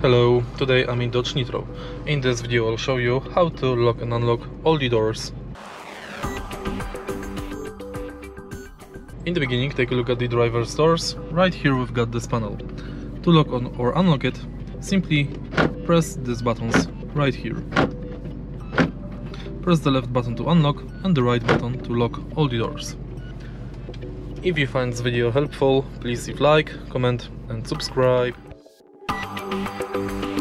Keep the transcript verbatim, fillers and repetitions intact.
Hello, today I'm in Dodge Nitro. In this video I'll show you how to lock and unlock all the doors. In the beginning, take a look at the driver's doors. Right here we've got this panel. To lock on or unlock it, simply press these buttons right here. Press the left button to unlock and the right button to lock all the doors. If you find this video helpful, please leave like, comment and subscribe. Thank you.